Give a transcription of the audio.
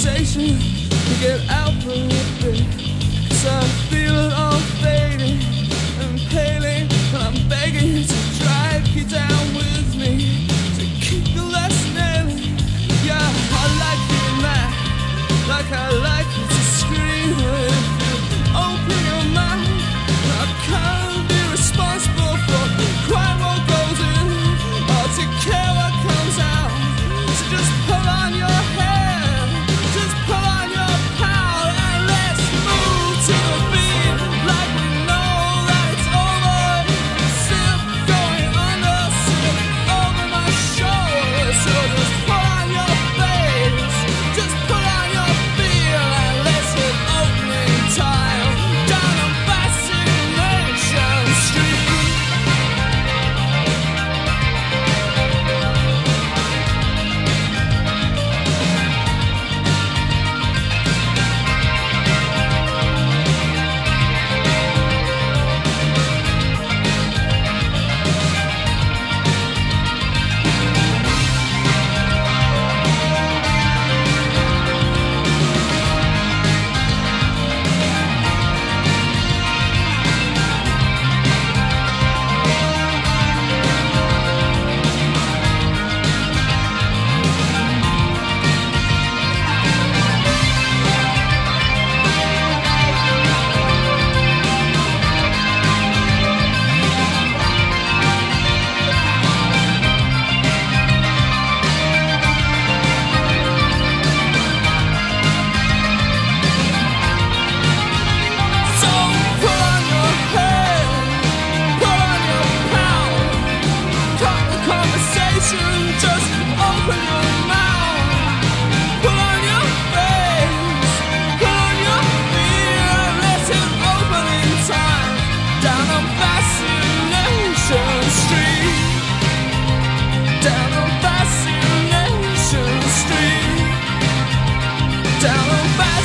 conversation to get out for a bit. 'Cause I feel it all fading and paling, and I'm begging you to drag you down with me, to keep the lesson in. Yeah, I like being mad, like I like you to scream. If you open your mouth, I can't be responsible for quite what goes in, or to care what comes out. So just pull on your hair, just pull on your power, and let's move to the beat like we know that it's over. Sip going under, sip over my shoulder. So just pull on your face, just pull on your feel, and let's hit opening time down on Fascination Street. Just open your mouth, pull on your face, pull on your fear, let it open in time down on Fascination Street, down on Fascination Street, down on Fascination Street.